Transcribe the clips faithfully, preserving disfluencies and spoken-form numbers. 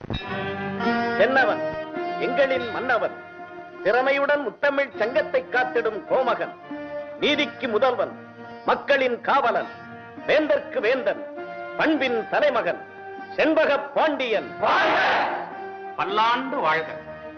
தென்னவன் எங்களின் மன்னவன், திறமையுடன் முத்தமிழ் சங்கத்தை காத்திடும் கோமகன், நீதிக்கு முதல்வன், மக்களின் காவலன், வேந்தற்கு வேந்தன், பண்பின் தலைமகன், செண்பக பாண்டியன் பல்லாண்டு வாழ்க.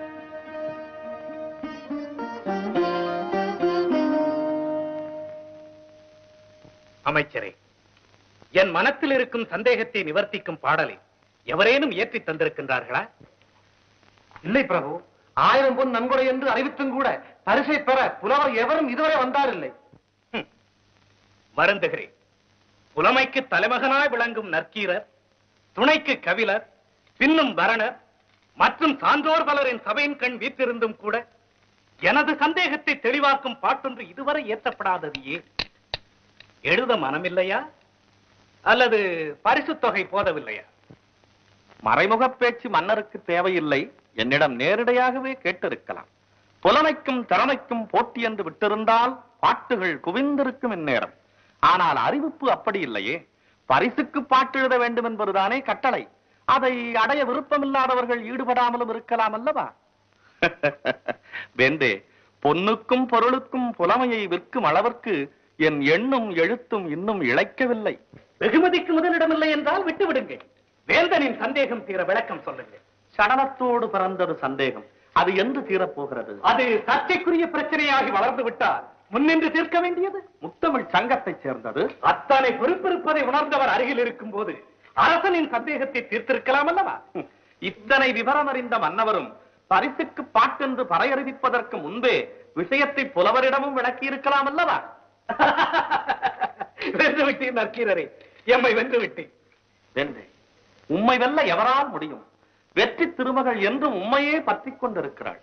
அமைச்சரே, என் மனத்தில் இருக்கும் சந்தேகத்தை நிவர்த்திக்கும் பாடலை எவரேனும் ஏற்றி தந்திருக்கின்றார்களா? இல்லை பிரபு, ஆயிரம் பொன் நன்கொடை என்று அறிவித்தும் கூட பரிசை பெற புலவர் எவரும் இதுவரை வந்தாரில்லை. வருந்துகிறேன். புலமைக்கு தலைமகனாய் விளங்கும் நற்கீரர், துணைக்கு கவிழர், பின்னும் வரணர் மற்றும் சான்றோர் பலரின் சபையின் கண் வீற்றிருந்தும் கூட எனது சந்தேகத்தை தெளிவாக்கும் பாட்டொன்று இதுவரை ஏற்றப்படாதது ஏன்? எழுத மனமில்லையா அல்லது பரிசு தொகை போதவில்லையா? மறைமுக பேச்சு மன்னருக்கு தேவையில்லை, என்னிடம் நேரடியாகவே கேட்டிருக்கலாம். புலமைக்கும் திறமைக்கும் போட்டி என்று விட்டிருந்தால் பாட்டுகள் குவிந்திருக்கும் இந்நேரம். ஆனால் அறிவிப்பு அப்படி இல்லையே. பரிசுக்கு பாட்டு எழுத வேண்டும் என்பதுதானே கட்டளை. அதை அடைய விருப்பமில்லாதவர்கள் ஈடுபடாமலும் இருக்கலாம் அல்லவா? வேந்தே, பொன்னுக்கும் பொருளுக்கும் புலமையை விற்கும் அளவிற்கு என் எண்ணும் எழுத்தும் இன்னும் இழைக்கவில்லை. வெகுமதிக்கு முதலிடமில்லை என்றால் விட்டுவிடுங்கள். வேந்தனின் சந்தேகம் தீர விளக்கம் சொல்லுங்கள். சடலத்தோடு பிறந்தது சந்தேகம், அது என்று தீரப்போகிறது? அது சர்ச்சைக்குரிய பிரச்சனையாகி வளர்ந்து விட்டால் முன்னின்று தீர்க்க வேண்டியது முத்தமிழ் சங்கத்தை சேர்ந்தது. அத்தனை பொறுப்பிருப்பதை உணர்ந்தவர் அருகில் இருக்கும் போது அரசனின் சந்தேகத்தை தீர்த்திருக்கலாம் அல்லவா? இத்தனை விவரம் அறிந்த மன்னவரும் பரிசுக்கு பாட்டென்று பறையறிவிப்பதற்கு முன்பே விஷயத்தை புலவரிடமும் விளக்கி இருக்கலாம் அல்லவா? வென்று விட்டேன் நற்கீரரே, எம்மை வென்று விட்டேன். வென்றே, உம்மை வெல்ல எவரால் முடியும்? வெற்றி திருமகள் என்றும் உம்மையே பற்றிக் கொண்டிருக்கிறாள்.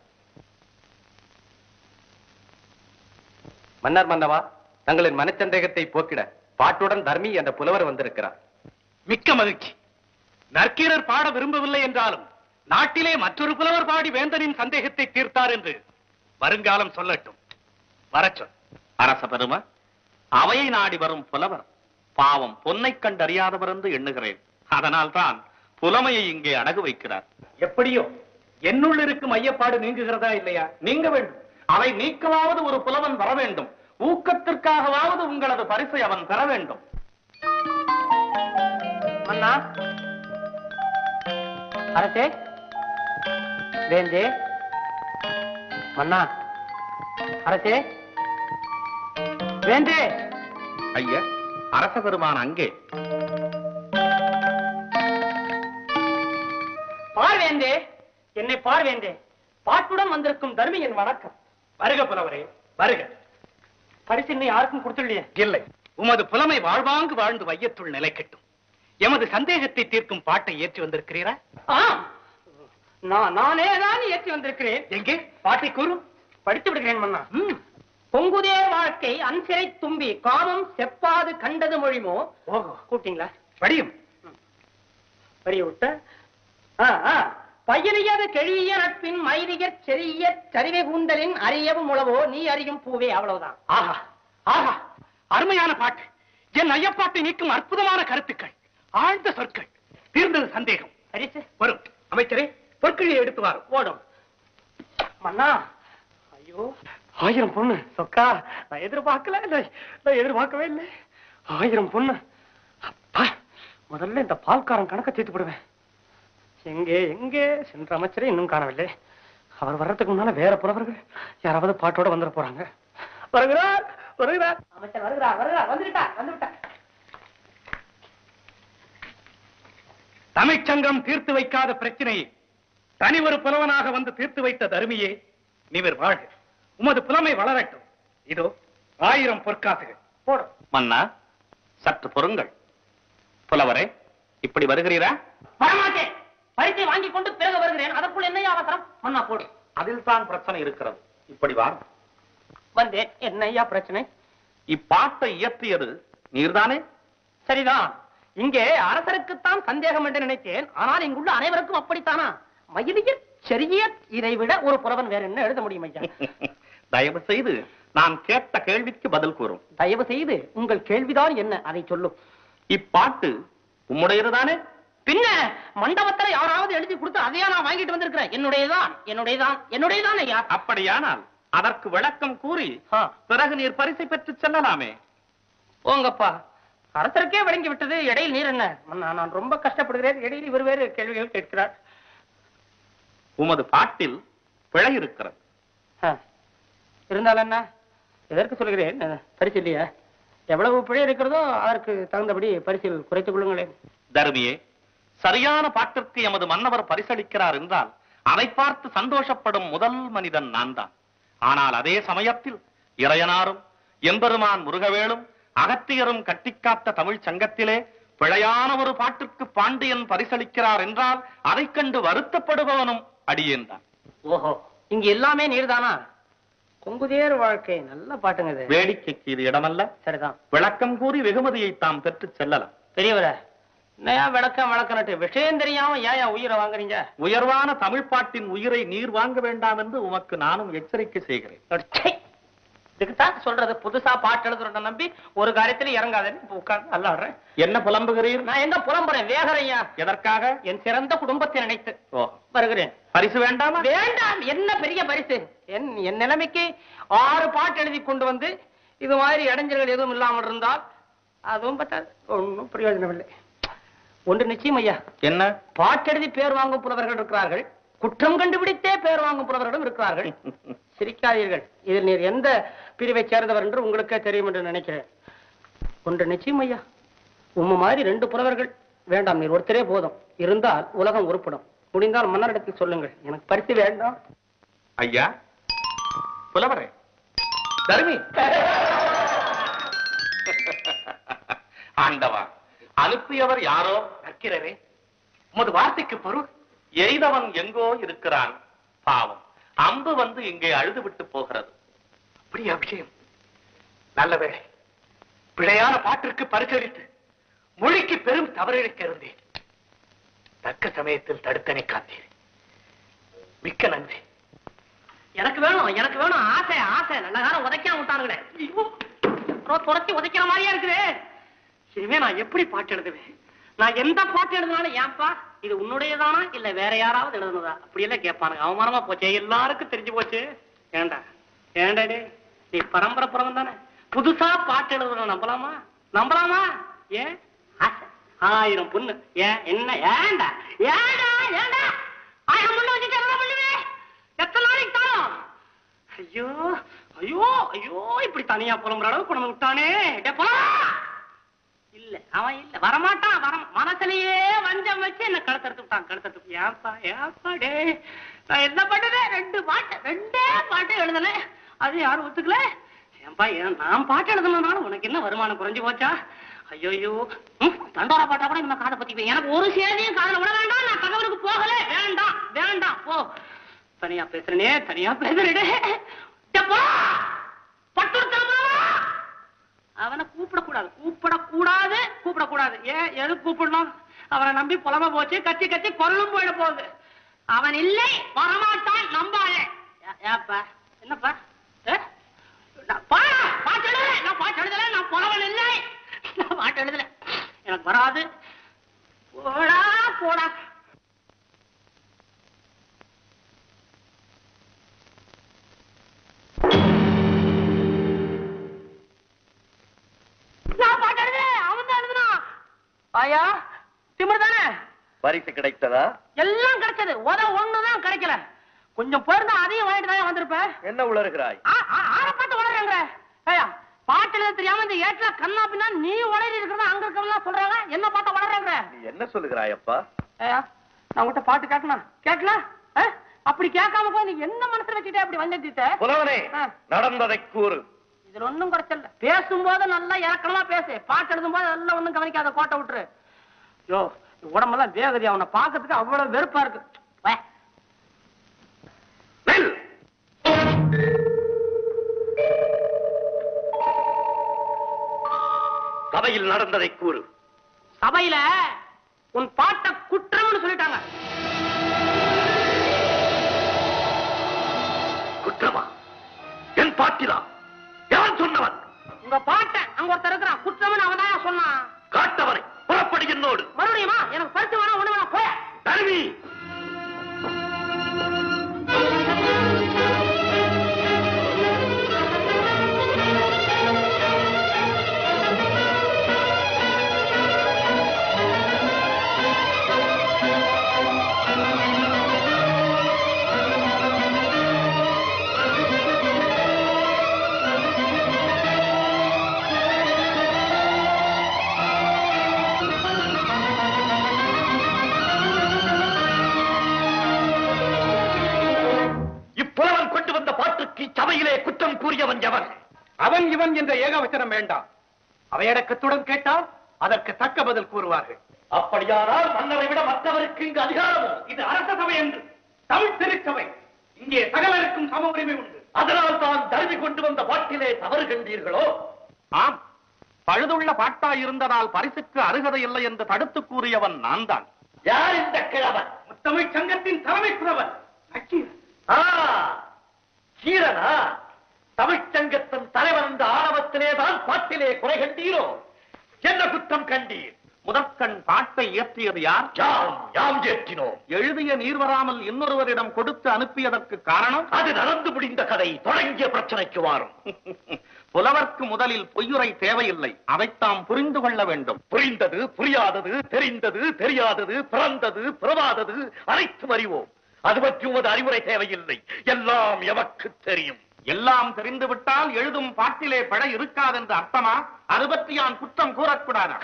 மன்னர் மன்னவா, தங்களின் மனச்சந்தேகத்தை போக்கிட பாட்டுடன் தர்மி என்ற புலவர் வந்திருக்கிறார். மிக்க மகிழ்ச்சி. நற்கீரர் பாட விரும்பவில்லை என்றாலும் நாட்டிலே மற்றொரு புலவர் பாடி வேந்தனின் சந்தேகத்தை தீர்த்தார் என்று வருங்காலம் சொல்லட்டும். வரச்சொல். அரச பெரும, அவையை நாடி வரும் புலவர் பாவம் பொன்னை கண்டறியாதவர் என்று எண்ணுகிறேன். அதனால் தான் புலமையை இங்கே அடகு வைக்கிறார். எப்படியோ என்னுள் இருக்கும் ஐயப்பாடு நீங்குகிறதா இல்லையா? நீங்க வேண்டும். அவை நீக்கவாவது ஒரு புலவன் வர வேண்டும். ஊக்கத்திற்காகவாவது உங்களது பரிசை அவன் பெற வேண்டும். மன்னா, அரசே, வேந்தே, மன்னா, அரசே, வேந்தே. ஐயா, அரச பெருமான் அங்கே. பார்வேந்தே, என்னை பார்வேந்தே. பாட்டுடன் வந்திருக்கும் தர்மி என் வணக்கம். வருக புலவரே, வருக. பரிசு இன்னும் யாருக்கும் கொடுத்துள்ளையே? இல்லை, உமது புலமை வாழ்வாங்கு வாழ்ந்து வையத்துள் நிலைக்கட்டும். எமது சந்தேகத்தை தீர்க்கும் பாட்டை ஏற்றி வந்திருக்கிறீரா? நான் நானே தான் ஏற்றி வந்திருக்கிறேன். எங்கே பாட்டை கூறும்? படித்து விடுகிறேன் மன்னா. பொங்குதே வாழ்க்கை அன்சிறை தும்பி காமம் செப்பாது கண்டது மொழிமோ. ஓஹோ, கூப்பிட்டீங்களா? படியும். படிய விட்ட பயிரியது கெழிய நட்பின் மைதியற் செறிய சரிவை கூந்தலின் அறியவும் உளவோ நீ அறியும் பூவே. அவ்வளவுதான். ஆஹா ஆஹா, அருமையான பாட்டு. என் ஐயப்பாட்டை நீக்கும் அற்புதமான கருத்துக்கள், ஆழ்ந்த சொற்கள். தீர்ந்தது சந்தேகம். பரிசு வரும். அமைச்சரே, பொற்களை எடுத்து வாரும். ஓடும். மன்னா, ஐயோ, ஆயிரம் பொண்ணு சொக்கா. நான் எதிர்பார்க்கல, நான் எதிர்பார்க்கவே இல்லை. ஆயிரம் பொண்ணு. அப்பா, முதல்ல இந்த பால்காரன் கணக்க தீர்த்து விடுவேன். எங்கே எங்கே சென்ற அமைச்சரே இன்னும் காணவில்லை. அவர் வர்றதுக்கு முன்னால வேற புலவர்கள் யாராவது பாட்டோட வந்துட போறாங்க. வருகிறார் வருகிறார் அமைச்சர் வருகிறார் வருகிறார் வந்துவிட்டார் வந்துவிட்டார். தமிழ்ச்சங்கம் தீர்த்து வைக்காத பிரச்சனையை தனி ஒரு புலவனாக வந்து தீர்த்து வைத்த தருமியே, நீவர் வாழ்க. உமது புலமை வளரட்டும். இதோ ஆயிரம் பொற்காசுகள். போடும். மன்னா, சற்று பொறுங்கள். புலவரே, இப்படி வருகிறீரா? வரமாட்டேன். பரிசை வாங்கி கொண்டு பிறகு வருகிறேன். அதற்குள் என்ன அவசரம்? மன்னா போடும். அதில் தான் பிரச்சனை இருக்கிறது. இப்படி வா. வந்தேன். என்னையா பிரச்சனை? இப்பாட்டை இயற்றியது நீர்தானே? சரிதான். இங்கே அரசருக்குத்தான் சந்தேகம் என்று நினைத்தேன். ஆனால் இங்குள்ள அனைவருக்கும் அப்படித்தானா? மயிலிய செறிய இதைவிட ஒரு புலவன் வேற என்ன எழுத முடியும் ஐயா? தயவு செய்து நான் கேட்ட கேள்விக்கு பதில் கூறும். தயவு செய்து உங்கள் கேள்விதான் என்ன, அதை சொல்லும். இப்பாட்டு உம்முடையதுதானே? பின்ன மண்டபத்துல யாராவது எழுதி கொடுத்து அதையா நான் வாங்கிட்டு வந்திருக்கிறேன். என்னுடையதான் என்னுடையதான் என்னுடையதான் ஐயா. அப்படியானால் அதற்கு விளக்கம் கூறி பிறகு நீர் பரிசை பெற்று செல்லலாமே. போங்கப்பா, அரசருக்கே விளங்கி விட்டது. இடையில் நீர் என்ன? நான் ரொம்ப கஷ்டப்படுகிறேன். இடையில் இவர் வேறு கேள்விகள் கேட்கிறார். உமது பாட்டில் பிழை இருக்கிறது. இருந்தாலும் என்ன, எதற்கு சொல்கிறேன், பரிசு இல்லையா? எவ்வளவு பிழை இருக்கிறதோ அதற்கு தகுந்தபடி பரிசில் குறைத்துக் கொள்ளுங்களேன். தருமியே, சரியான பாட்டிற்கு எமது மன்னவர் பரிசளிக்கிறார் என்றால் அதை பார்த்து சந்தோஷப்படும் முதல் மனிதன் நான் தான். ஆனால் அதே சமயத்தில் இறையனாரும் எம்பெருமான் முருகவேலும் அகத்தியரும் கட்டிக்காத்த தமிழ் சங்கத்திலே பிழையான ஒரு பாட்டிற்கு பாண்டியன் பரிசளிக்கிறார் என்றால் அதை கண்டு வருத்தப்படுபவனும் அடியேன் தான். ஓஹோ, இங்க எல்லாமே நீர்தானா? கொங்குதேர் வாழ்க்கை நல்ல பாட்டுங்க. வேடிக்கைக்கு இது இடமல்ல. சரிதான், விளக்கம் கூறி வெகுமதியை தாம் பெற்று செல்லலாம். பெரியவர விளக்கம் விளக்கணட்டு விஷயம் தெரியாம ஏன் உயிரை வாங்குறீங்க? உயர்வான தமிழ் பாட்டின் உயிரை நீர் வாங்க வேண்டாம் என்று உமக்கு நானும் எச்சரிக்கை செய்கிறேன். இதுக்குத்தான் சொல்றது, புதுசா பாட்டு எழுதுறத நம்பி ஒரு காரியத்துல இறங்காதன்னு உட்கார்ந்து அல்லாடுறேன். என்ன புலம்புகிறீர்? நான் எங்க புலம்புறேன், வேகறையா. எதற்காக? என் சிறந்த குடும்பத்தை நினைத்து ஓ வருகிறேன். பரிசு வேண்டாமா? வேண்டாம். என்ன பெரிய பரிசு? என் என் நிலைமைக்கு ஆறு பாட்டு எழுதி கொண்டு வந்து இது மாதிரி இடைஞ்சல்கள் எதுவும் இல்லாமல் இருந்தால் அதுவும் பத்தாது. ஒன்றும் பிரயோஜனம் இல்லை. ஒன்று நிச்சயம் ஐயா. என்ன? பாட்டெழுதி பேர் வாங்கும் புலவர்கள் இருக்கிறார்கள், குற்றம் கண்டுபிடித்தே பேர் வாங்கும் புலவர்களும் இருக்கிறார்கள். சிரிக்காதீர்கள். இதில் நீர் எந்த பிரிவை சேர்ந்தவர் என்று உங்களுக்கே தெரியும் என்று நினைக்கிறேன். ஒன்று நிச்சயம் ஐயா, உம்ம மாதிரி ரெண்டு புலவர்கள் வேண்டாம், நீர் ஒருத்தரே போதும். இருந்தால் உலகம் உருப்படும். முடிந்தால் மன்னரிடத்தில் சொல்லுங்கள், எனக்கு பரிசு வேண்டாம். ஐயா புலவரே, தர்மி ஆண்டவா, அனுப்பியவர் யாரோ நற்கிறரே. உமது வார்த்தைக்கு பொருள், எய்தவன் எங்கோ இருக்கிறான், பாவம் அம்பு வந்து இங்கே அழுது விட்டு போகிறது. அப்படியா விஷயம்? நல்ல வேளை, பிழையான பாட்டிற்கு பரிசளித்து மொழிக்கு பெரும் தவறிழைக்க இருந்தேன். தக்க சமயத்தில் தடுத்தனை காத்தீர், மிக்க நன்றி. எனக்கு வேணும், எனக்கு வேணும். ஆசை ஆசை நல்ல காலம் உதைக்காம விட்டானுங்களே. துரத்தி உதைக்கிற மாதிரியா இருக்குது. இனிமே நான் எப்படி பாட்டு எழுதுவேன்? நான் எந்த பாட்டு எழுதினாலும் ஏன்பா இது உன்னுடையதானா இல்ல வேற யாராவது எழுதுனதா அப்படியெல்லாம் கேட்பானுங்க. அவமானமா போச்சு, எல்லாருக்கும் தெரிஞ்சு போச்சு. ஏண்டா ஏண்டா நீ பரம்பரை புறவன் தானே, புதுசா பாட்டு எழுதுன நம்பலாமா? நம்பலாமா? ஏன் ஆசை ஆயிரம் பொண்ணு. ஏன் என்ன? ஏண்டா ஏண்டா ஏண்டா ஆயிரம் பொண்ணு வச்சுட்டு என்ன பண்ணுவேன்? எத்தனை நாளைக்கு தானும்? ஐயோ ஐயோ ஐயோ, இப்படி தனியா புலம்புற அளவுக்கு கொண்டு விட்டானே. இல்ல அவன் இல்ல வரமாட்டான். வர மனசுலயே வஞ்சம் வச்சு என்ன கழுத்தறுத்து விட்டான், கழுத்தறுத்து. ஏப்பா ஏப்பா டே, நான் என்ன பண்ணுறேன்? ரெண்டு பாட்டு ரெண்டே பாட்டு எழுதுனேன், அது யாரும் ஒத்துக்கல. ஏன்பா நான் பாட்டு எழுதுனதுனால உனக்கு என்ன வருமானம் குறைஞ்சு போச்சா? ஐயோ, தண்டோரா பாட்டா கூட நம்ம காதை பத்தி எனக்கு ஒரு சேதியும் காதல விட வேண்டாம். நான் கணவருக்கு போகல. வேண்டாம் வேண்டாம் போ. தனியா பேசுறனே, தனியா பேசுறே. அவனை கூப்பிடக்கூடாது, கூப்பிடக்கூடாது, கூப்பிடக்கூடாது. ஏன் எது கூப்பிடணும்? அவனை நம்பி புலம்ப போச்சு, கத்தி கத்தி கொல்லும் போயிட போகுது. அவன் இல்லை, வரமாட்டான், நம்பாதே. ஏப்பா என்னப்பா பாட்டு எழுத? நான் பாட்டு எழுதல, நான் புலவன் இல்லை, நான் பாட்டு எழுதல, எனக்கு வராது. போடா போடா. ஐயா திமிர் தானே? பரிசு கிடைத்ததா? எல்லாம் கிடைச்சது, உத ஒண்ணுதான் கிடைக்கல. கொஞ்சம் போயிருந்தா அதையும் வாங்கிட்டு தான் வந்திருப்பேன். என்ன உளறுகிறாய்? ஆற பார்த்து உளறங்க. ஐயா பாட்டுல தெரியாம இந்த ஏட்ல கண்ணா பின்னா நீ உளறி இருக்கிறதா அங்க இருக்கவங்க சொல்றாங்க. என்ன பார்த்தா உளறங்க? நீ என்ன சொல்லுகிறாய் அப்பா? ஐயா நான் உங்ககிட்ட பாட்டு கேட்கணும் கேட்கலாம். அப்படி கேட்காம போய் நீ என்ன மனசுல வச்சுட்டே அப்படி வந்தீட்ட? புலவனே, நடந்ததை கூறு. இதுல ஒண்ணும் குறைச்சல. பேசும்போது நல்லா இறக்கமா பேசு, பாட்டு எழுதும் போது நல்லா ஒண்ணும் கவனிக்காத, கோட்டை விட்டுரு. யோ உடம்பெல்லாம் வேகதி, அவனை பாக்கிறதுக்கு அவ்வளவு வெறுப்பா இருக்கு. சபையில் நடந்ததை கூறு. சபையில உன் பாட்ட குற்றம்னு சொல்லிட்டாங்க. குற்றமா? என் பாட்டிலா? யார் சொன்னவன்? உங்க பாட்ட அங்க ஒருத்தர் இருக்கிறான், குற்றம்னு அவன் தான் சொன்னான். காட்டவனை புறப்படி என்னோடு. மறுபடியுமா? எனக்கு பரிசு வேணா. இப்புலவன் கொண்டு வந்த பாட்டுக்கு சபையிலே குற்றம் கூறியவன் எவன்? அவன் இவன் என்ற ஏகவச்சனம் வேண்டாம். அவையடக்கத்துடன் கேட்டால் அதற்கு தக்க பதில் கூறுவார்கள். அப்படியானால் மன்னரை விட மற்றவருக்கு இங்கு அதிகாரமோ? இது அரச சபை என்று தமிழ் திருச்சபை. இங்கே சகலருக்கும் சம உரிமை உண்டு. அதனால் தான் தருவி கொண்டு வந்த பாட்டிலே தவறு கண்டீர்களோ? ஆம், பழுதுள்ள பாட்டாய் இருந்ததால் பரிசுக்கு அருகதை இல்லை என்று தடுத்து கூறியவன் நான் தான். யார் இந்த கிழவன்? முத்தமிழ் சங்கத்தின் தலைமை புலவன் நக்கீரன். ஆ, கீரனா? தமிழ்ச்சங்கத்தின் தலைவர் என்ற ஆணவத்திலே தான் பாட்டிலே குறை கண்டீரோ? என்ன குற்றம் கண்டீர்? முதற்கண் பாட்டை இயற்றியது யார்? யாம் யாம் ஏற்றினோம். எழுதிய நீர் வராமல் இன்னொருவரிடம் கொடுத்து அனுப்பியதற்கு காரணம்? அது நடந்து முடிந்த கதை. தொடங்கிய பிரச்சனைக்கு வாரும். புலவர்க்கு முதலில் பொய்யுரை தேவையில்லை, அதைத்தாம் புரிந்து கொள்ள வேண்டும். புரிந்தது, புரியாதது, தெரிந்தது, தெரியாதது, பிறந்தது, பிறவாதது அனைத்தும் அறிவோம். அது பற்றி உமது அறிவுரை தேவையில்லை. எல்லாம் எமக்கு தெரியும். எல்லாம் தெரிந்துவிட்டால் எழுதும் பாட்டிலே பட இருக்காதென்று அர்த்தமா? அது பற்றி நான் குற்றம் கூறக்கூடாதா?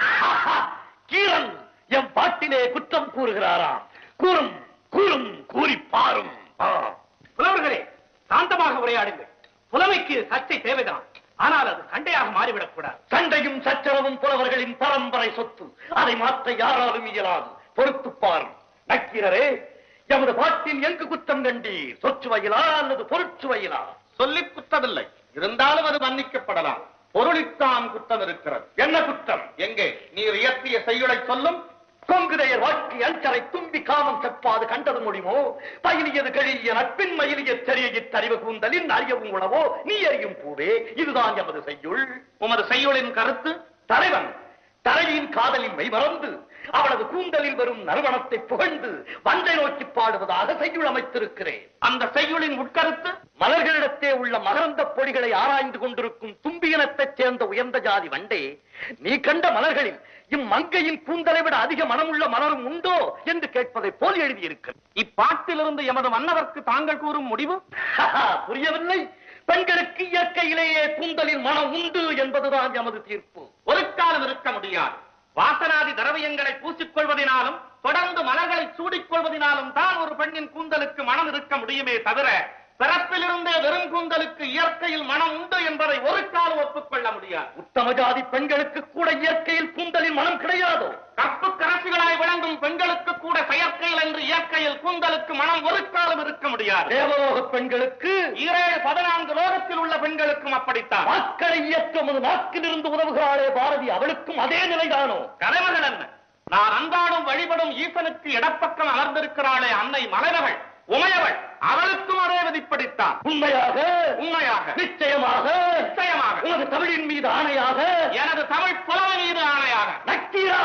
கீரன் என் பாட்டிலே குற்றம் கூறுகிறாராம். கூறும் கூறும் கூறி பாரும். புலவர்களே, சாந்தமாக உரையாடுங்கள். புலமைக்கு சர்ச்சை தேவைதான், ஆனால் அது சண்டையாக மாறிவிடக் கூடாது. சண்டையும் சச்சரவும் புலவர்களின் பரம்பரை சொத்து. அதை மாற்ற யாராலும் இயலாது. பொறுத்து பாரும். நக்கீரரே, எமது பாட்டில் எங்கு குற்றம் கண்டீர்? சொற்சுவையிலா அல்லது பொருட்சுவையிலா? சொல்லிக் குற்றமில்லை, இருந்தாலும் அது மன்னிக்கப்படலாம். பொருளித்தான் குற்றம் இருக்கிறது. என்ன குற்றம்? எங்கே நீர் இயற்றிய செய்யுளை சொல்லும். கொங்குதையர் வாழ்க்கை அஞ்சரை தும்பி காமம் செப்பாது கண்டது முடியுமோ? பயிலியது கழிய நட்பின் மயிலிய தெரிய தறிவு கூந்தலின் அறியவும் உணவோ நீ அறியும் பூவே. இதுதான் எமது செய்யுள். உமது செய்யுளின் கருத்து? தலைவன் தலைவியின் காதலின் மெய் மறந்து அவளது கூந்தலில் வரும் நறுவனத்தை புகழ்ந்து வந்தை நோக்கி பாடுவதாக செய்யுள் அமைத்திருக்கிறேன். அந்த செய்யுளின் உட்கருத்து? மலர்களிடத்தே உள்ள மகரந்த பொடிகளை ஆராய்ந்து கொண்டிருக்கும் தும்பியினத்தைச் சேர்ந்த உயர்ந்த ஜாதி வண்டே, நீ கண்ட மலர்களில் இம்மங்கையின் கூந்தலை விட அதிக மனமுள்ள மலரும் உண்டோ என்று கேட்பதை போல் எழுதியிருக்கிறது. இப்பாட்டிலிருந்து எமது மன்னவர்க்கு தாங்கள் கூறும் முடிவு புரியவில்லை. பெண்களுக்கு இயற்கையிலேயே கூந்தலில் மனம் உண்டு என்பதுதான் எமது தீர்ப்பு. ஒரு காலம் இருக்க முடியாது. வாசனாதி திரவியங்களை பூசிக்கொள்வதனாலும் தொடர்ந்து மலர்களை சூடிக்கொள்வதனாலும் தான் ஒரு பெண்ணின் கூந்தலுக்கு மனம் இருக்க முடியுமே தவிர பிறப்பிலிருந்தே வெறும் கூந்தலுக்கு இயற்கையில் மனம் உண்டு என்பதை ஒரு காலம் ஒப்புக்கொள்ள முடியாது. உத்தம ஜாதி பெண்களுக்கு கூட இயற்கையில் கூந்தலில் மனம் கிடையாதோ? கற்பு கரசிகளாய் விளங்கும் பெண்களுக்கு கூட செயற்கையில் என்று இயற்கையில் கூந்தலுக்கு மனம் ஒரு காலம் இருக்க முடியாது. தேவலோக பெண்களுக்கு, ஈரேழு பதினான்கு லோகத்தில் உள்ள பெண்களுக்கும் அப்படித்தான். வாக்களை இயற்றும் நாக்கிலிருந்து உதவுகிறாளே பாரதி, அவளுக்கும் அதே நிலைதானோ? கலைமகள் என்ன, நான் அன்றாடும் வழிபடும் ஈசனுக்கு இடப்பக்கம் அமர்ந்திருக்கிறாளே அன்னை மலைமகள் உமையவள், அவளுக்கும் அதே விதிப்படித்தான். உண்மையாக? உண்மையாக. நிச்சயமாக? நிச்சயமாக. உனது தமிழின் மீது ஆணையாக? எனது தமிழ் புலமை மீது ஆணையாக. நக்கீரா,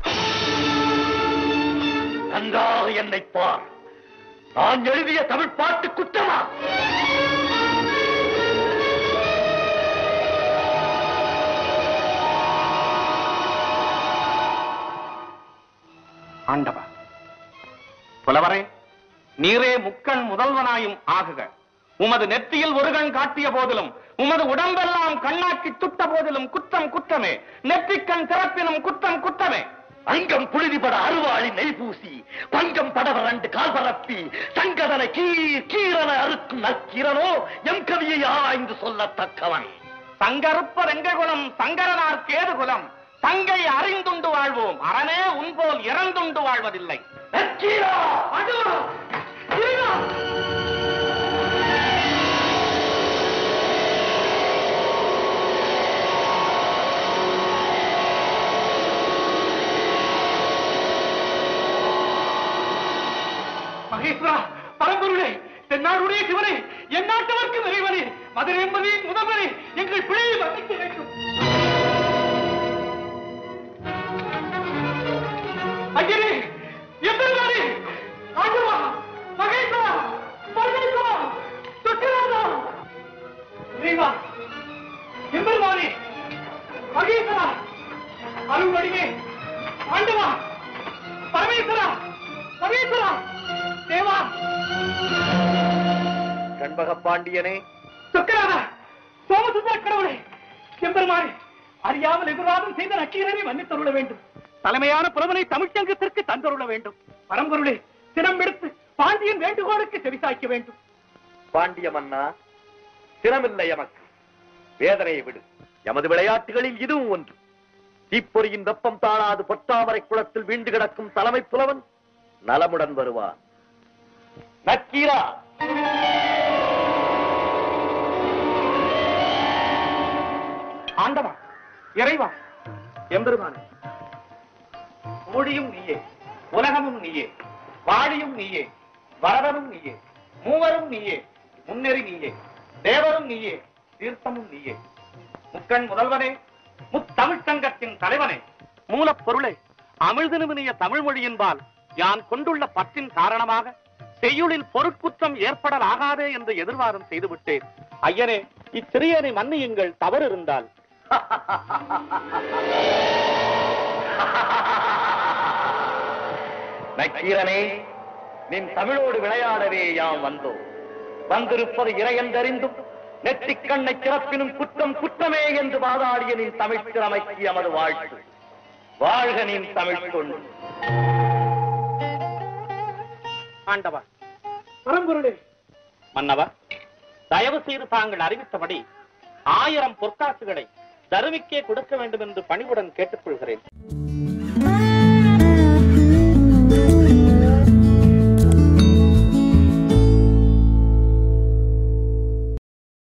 நன்றாக என்னை பார். நான் எழுதிய தமிழ் பாட்டு குற்றமா? ஆண்டவா, புலவரே, நீரே முக்கண் முதல்வனாயும் ஆகுக. உமது நெற்றியில் ஒரு கண் காட்டிய போதிலும் உமது உடம்பெல்லாம் கண்ணாக்கி சுட்ட போதிலும் குற்றம் குற்றமே. நெற்றிக்கண் திறப்பினும் குற்றம் குற்றமே. அங்கம் புழுதிபட அருவாளி நெய் பூசி பங்கம் படவரண்டு கால் பரப்பி சங்கதனை கீர் கீரன அறுக்கும் நக்கீரனோ எம் கவியை ஆய்ந்து சொல்லத்தக்கவன். சங்கருப்ப ரெங்ககுலம் சங்கரனார் கேது குலம். தங்கை அறிந்துண்டு வாழ்வோம், அரணே உன்போல் இறந்துண்டு வாழ்வதில்லை. நக்கீரா, மகேஸ்வரா, பரம்பொருளே, தென்னாடுடைய சிவனே, என் நாட்டவர்க்கு இறைவனே, மதுரை என்பதின் முதல்வனே, எங்கள் பிழையை மன்னிக்க வேண்டும். ஐயரே, எம்பெருமானே, ஆண்டவா, மகேஸ்வரா, பரமேஸ்வரா, சொக்கநாதா, இறைவா, எம்பெருமானே, மகேஸ்வரா, அருள்வடிவே, ஆண்டவா, பரமேஸ்வரா, மகேஸ்வரா, சண்பக பாண்டியனே. சொக்கராதா, சோமசுந்தர கடவுளே, செம்பெருமானே, அறியாமல் எதிர்வாதம் செய்த நக்கீரனை மன்னித்தருள வேண்டும். தலைமையான புலவனை தமிழ்ச்சங்கத்திற்கு தந்தருள வேண்டும். பரம்பொருளே, சிரம் எடுத்து பாண்டியன் வேண்டுகோளுக்கு செவிசாய்க்க வேண்டும். பாண்டிய மன்னா, சிரமில்லை எமக்கு, வேதனையை விடு. எமது விளையாட்டுகளில் இதுவும் ஒன்று. தீப்பொறியின் வெப்பம் தாழாது பொற்றாமரை குளத்தில் வீண்டு கிடக்கும் தலைமை புலவன் நலமுடன் வருவான். நக்கீரா, ஆண்டவா, இறைவா, எம்பெருமானே, ஊழியும் நீயே, உலகமும் நீயே, வாழியும் நீயே, வரதனும் நீயே, மூவரும் நீயே, முன்னெறி நீயே, தேவரும் நீயே, தீர்த்தமும் நீயே, முக்கண் முதல்வனே, முத்தமிழ்ச் சங்கத்தின் தலைவனே, மூலப்பொருளே, அமிழ்தினுமினிய தமிழ் மொழியின்பால் யான் கொண்டுள்ள பற்றின் காரணமாக செய்யுளில் பொருட்குற்றம் ஏற்படலாகாதே என்று எதிர்வாதம் செய்துவிட்டேன். ஐயனே, இச்சிறியனை மன்னியுங்கள், தவறு இருந்தால். நக்கீரனே, நின் தமிழோடு விளையாடவே யாம் வந்தோம். வந்திருப்பது இறையென்றறிந்தும் நெற்றிக் கண்ணை சிறப்பினும் குற்றம் குற்றமே என்று வாதாடிய நின் தமிழ் திறமைக்கு எமது வாழ்த்து. வாழ்க நின் தமிழ் கொண்டு. ஆண்டவா, பரம்பொருளே, மன்னவா, தயவு செய்து தாங்கள் அறிவித்தபடி ஆயிரம் பொற்காசுகளை தருமிக்கே கொடுக்க வேண்டும் என்று பணிவுடன் கேட்டுக்கொள்கிறேன்.